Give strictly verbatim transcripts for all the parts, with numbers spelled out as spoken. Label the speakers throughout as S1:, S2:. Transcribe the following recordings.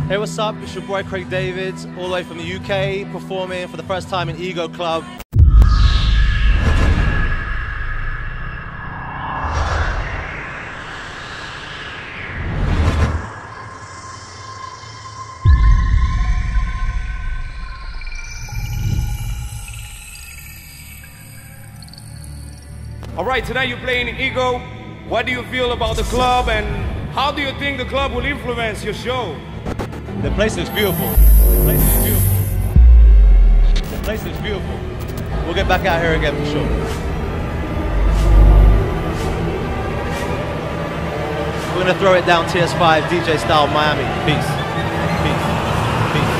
S1: Hey, what's up? It's your boy Craig Davids, all the way from the U K, performing for the first time in Ego Club.
S2: All right, tonight you're playing in Ego. What do you feel about the club, and how do you think the club will influence your show?
S1: The place looks beautiful. The place looks beautiful. The place looks beautiful. We'll get back out here again for sure. We're gonna throw it down T S five D J style Miami. Peace. Peace. Peace.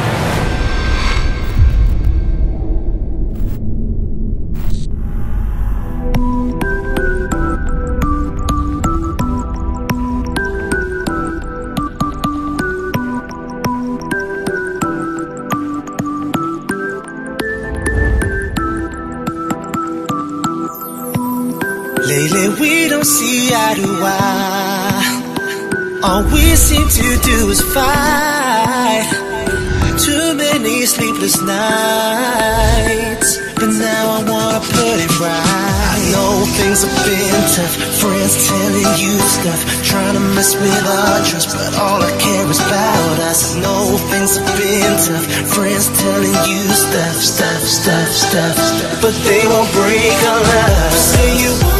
S3: Lately we don't see eye to eye. All we seem to do is fight. Too many sleepless nights, but now I wanna put it right. I know things have been tough, friends telling you stuff, trying to mess with our trust, but all I care is about us. I know things have been tough, friends telling you stuff, stuff, stuff, stuff, stuff, but they won't break our love. Say you